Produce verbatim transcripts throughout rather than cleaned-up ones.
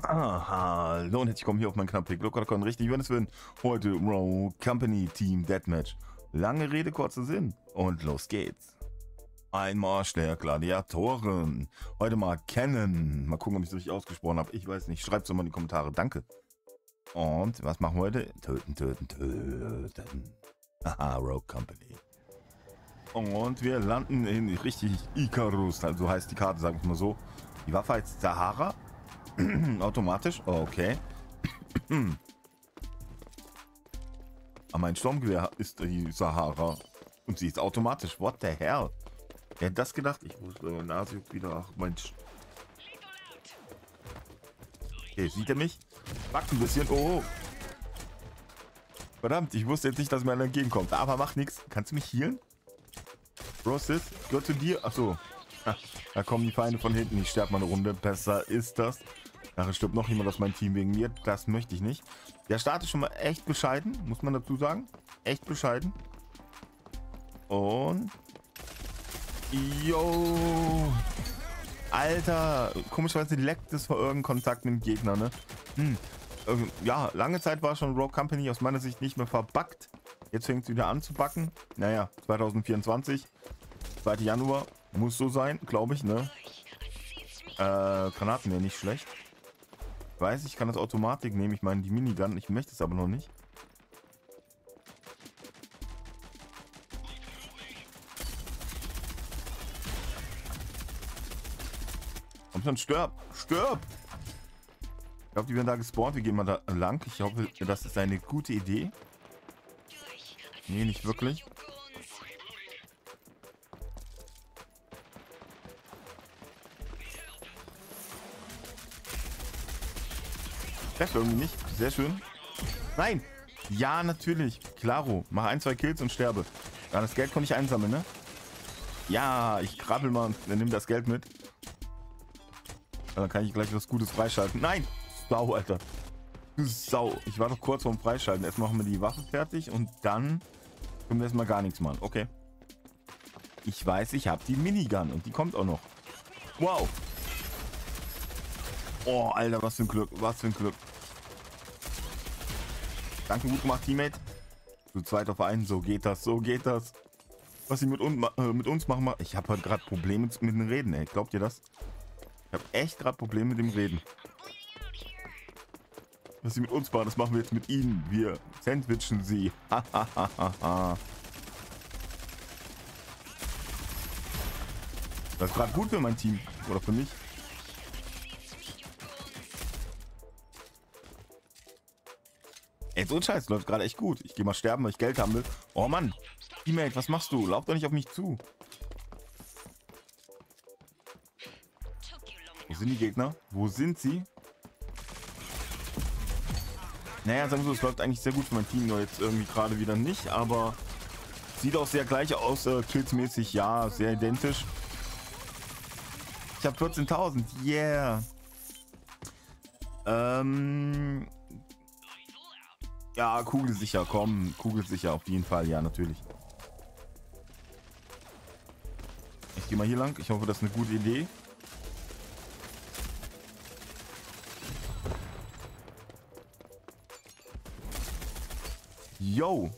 Ah, hallo und herzlich willkommen hier auf meinem Kanal Glockercon. Richtig, wenn es will. Heute Rogue Company Team Deathmatch. Lange Rede, kurzer Sinn. Und los geht's. Ein Marsch der Gladiatoren. Heute mal kennen. Mal gucken, ob ich es richtig ausgesprochen habe. Ich weiß nicht. Schreibt es mal in die Kommentare. Danke. Und was machen wir heute? Töten, töten, töten. Aha, Rogue Company. Und wir landen in richtig Icarus. Also heißt die Karte, sagen wir mal so. Die Waffe heißt Sahara. Automatisch? Oh, okay. Aber mein Sturmgewehr ist die Sahara. Und sie ist automatisch. What the hell? Wer hätte das gedacht? Ich muss meine Nase juckt wieder. Ach, Mensch. Okay, sieht er mich? Backt ein bisschen. Oh. Verdammt, ich wusste jetzt nicht, dass mir einer entgegenkommt. Aber macht nichts. Kannst du mich healen? Bro, Sis, gehört zu dir. Achso. Da kommen die Feinde von hinten. Ich sterbe mal eine Runde. Besser ist das. Nachher stirbt noch jemand aus meinem Team wegen mir. Das möchte ich nicht. Der Start ist schon mal echt bescheiden. Muss man dazu sagen. Echt bescheiden. Und... Yo! Alter! Komischerweise leckt es vor irgendeinem Kontakt mit dem Gegner, ne? Hm. Ja, lange Zeit war schon Rogue Company aus meiner Sicht nicht mehr verbuggt. Jetzt fängt es wieder an zu backen. Naja, zwanzig vierundzwanzig. zweiter Januar. Muss so sein, glaube ich, ne? Äh, Granaten wäre nicht schlecht. Ich weiß, ich kann das Automatik nehmen. Ich meine, die Minigun. Ich möchte es aber noch nicht. Komm schon, stirb! Stirb! Ich glaube, die werden da gespawnt. Wir gehen mal da lang. Ich hoffe, das ist eine gute Idee. Nee, nicht wirklich. Trefft irgendwie nicht. Sehr schön. Nein! Ja, natürlich. Klaro. Mach ein, zwei Kills und sterbe. Ja, das Geld konnte ich einsammeln, ne? Ja, ich krabbel mal und nimm das Geld mit. Dann kann ich gleich was Gutes freischalten. Nein! Sau, Alter. Du Sau. Ich war doch kurz vorm Freischalten. Erst machen wir die Waffe fertig und dann können wir erstmal gar nichts machen. Okay. Ich weiß, ich habe die Minigun und die kommt auch noch. Wow. Oh, Alter, was für ein Glück. Was für ein Glück. Danke, gut gemacht, Teammate. Zu zweit auf einen. So geht das. So geht das. Was sie mit, un äh, mit uns machen. Ich habe halt gerade Probleme mit dem Reden, ey. Glaubt ihr das? Ich habe echt gerade Probleme mit dem Reden. Was sie mit uns machen, das machen wir jetzt mit ihnen. Wir sandwichen sie. Das ist gerade gut für mein Team. Oder für mich. Ey, so ein Scheiß läuft gerade echt gut. Ich gehe mal sterben, weil ich Geld haben will. Oh Mann. Teammate, was machst du? Lauf doch nicht auf mich zu. Wo sind die Gegner? Wo sind sie? Naja, sagen wir so, es läuft eigentlich sehr gut für mein Team, nur jetzt irgendwie gerade wieder nicht, aber sieht auch sehr gleich aus, äh, killsmäßig, ja, sehr identisch. Ich habe vierzehntausend, yeah. Ähm, ja, kugelsicher, komm, kugelsicher, auf jeden Fall, ja, natürlich. Ich gehe mal hier lang, ich hoffe, das ist eine gute Idee. Yo!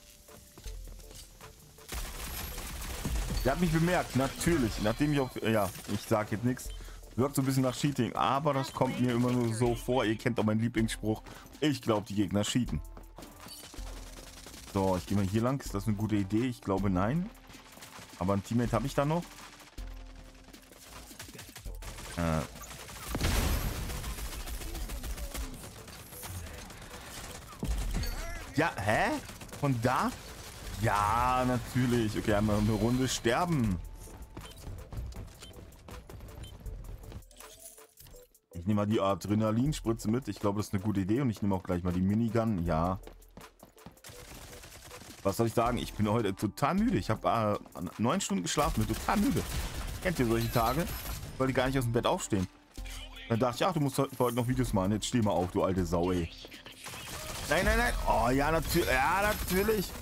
Der hat mich bemerkt, natürlich. Nachdem ich auf... Ja, ich sag jetzt nichts. Wirkt so ein bisschen nach Cheating, aber das kommt mir immer nur so vor. Ihr kennt doch meinen Lieblingsspruch. Ich glaube, die Gegner cheaten. So, ich gehe mal hier lang. Ist das eine gute Idee? Ich glaube, nein. Aber ein Teammate habe ich da noch. Äh... Ja, hä? Von da? Ja, natürlich. Okay, einmal eine Runde sterben. Ich nehme mal die Adrenalinspritze mit. Ich glaube, das ist eine gute Idee. Und ich nehme auch gleich mal die Minigun. Ja. Was soll ich sagen? Ich bin heute total müde. Ich habe äh, neun Stunden geschlafen. Bin total müde. Kennt ihr solche Tage? Ich wollte gar nicht aus dem Bett aufstehen. Dann dachte ich, ach, du musst heute noch Videos machen. Jetzt steh mal auf, du alte Sau, ey. Nein, nein, nein. Oh, ja, natürlich. Ja, natürlich.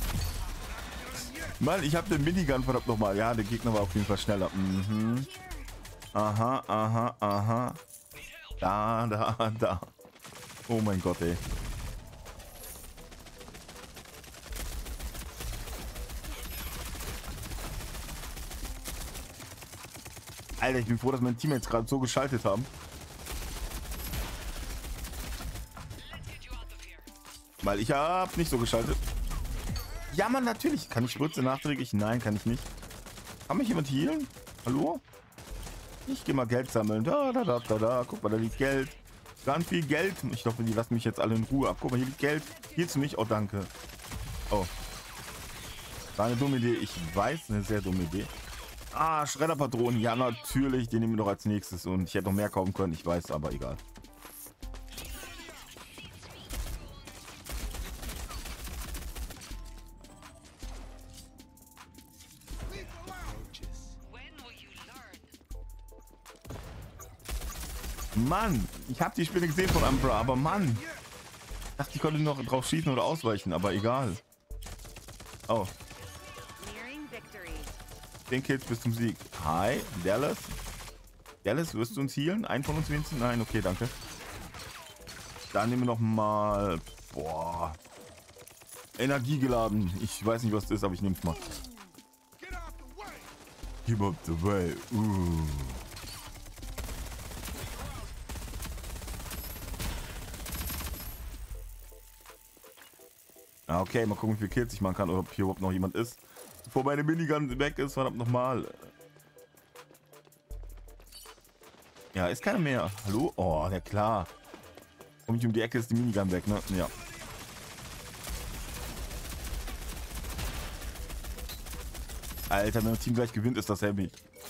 Mann, ich habe den Minigun verdammt nochmal. Ja, der Gegner war auf jeden Fall schneller. Mhm. Aha, aha, aha. Da, da, da. Oh mein Gott, ey. Alter, ich bin froh, dass meine Teammates gerade so geschaltet haben. Weil ich hab nicht so geschaltet. Ja, Mann, natürlich. Kann ich Spritze nachträglich? Nein, kann ich nicht. Kann mich jemand healen? Hallo? Ich gehe mal Geld sammeln. Da, da, da, da, da. Guck mal, da liegt Geld. Ganz viel Geld. Ich hoffe, die lassen mich jetzt alle in Ruhe ab. Guck mal, hier liegt Geld. Hier zu mich. Oh, danke. Oh. War eine dumme Idee. Ich weiß, eine sehr dumme Idee. Ah, Schredderpatronen. Ja, natürlich. Den nehmen wir doch als nächstes. Und ich hätte noch mehr kaufen können. Ich weiß, aber egal. Mann, ich habe die Spiele gesehen von Umbra, aber Mann. Ich dachte, ich konnte noch drauf schießen oder ausweichen, aber egal. Oh. zehn Kills bis zum Sieg. Hi, Dallas. Dallas, wirst du uns healen? Einen von uns wenigstens? Nein, okay, danke. Dann nehmen wir noch mal... Boah. Energie geladen. Ich weiß nicht, was das ist, aber ich nehme es mal. Give up the way. Uh. Okay, mal gucken, wie viele Kills ich machen kann oder ob hier überhaupt noch jemand ist. Bevor meine Minigun weg ist, verdammt nochmal. Ja, ist keiner mehr. Hallo? Oh, ja klar. Komm ich um die Ecke, ist die Minigun weg, ne? Ja. Alter, wenn das Team gleich gewinnt, ist das heavy.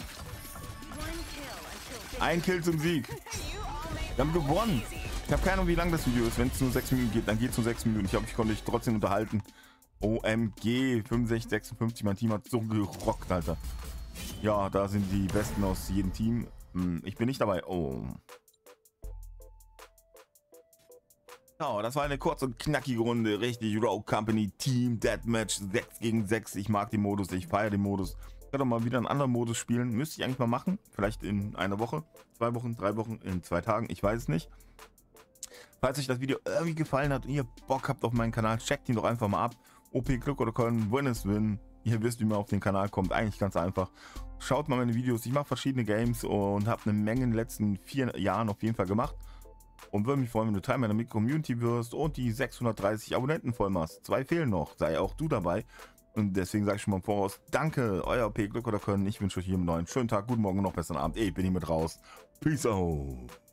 Ein Kill zum Sieg. Wir haben gewonnen. Ich habe keine Ahnung, wie lang das Video ist. Wenn es nur sechs Minuten geht, dann geht es nur sechs Minuten. Ich hoffe, ich konnte euch trotzdem unterhalten. O M G, fünfundsechzig, sechsundfünfzig. Mein Team hat so gerockt, Alter. Ja, da sind die Besten aus jedem Team. Ich bin nicht dabei. Oh. Ja, das war eine kurze und knackige Runde. Richtig, Rogue Company Team Deathmatch sechs gegen sechs. Ich mag den Modus, ich feiere den Modus. Ich werde mal wieder einen anderen Modus spielen. Müsste ich eigentlich mal machen. Vielleicht in einer Woche, zwei Wochen, drei Wochen, in zwei Tagen. Ich weiß es nicht. Falls euch das Video irgendwie gefallen hat und ihr Bock habt auf meinen Kanal, checkt ihn doch einfach mal ab. O P Glück oder Können, Win is Win. Ihr wisst, wie man auf den Kanal kommt. Eigentlich ganz einfach. Schaut mal meine Videos. Ich mache verschiedene Games und habe eine Menge in den letzten vier Jahren auf jeden Fall gemacht. Und würde mich freuen, wenn du Teil meiner Community wirst und die sechshundertdreißig Abonnenten voll machst. Zwei fehlen noch. Sei auch du dabei. Und deswegen sage ich schon mal im Voraus, danke, euer O P Glück oder Können. Ich wünsche euch hier einen neuen schönen Tag, guten Morgen und noch besseren Abend. Ich bin hier mit raus. Peace out.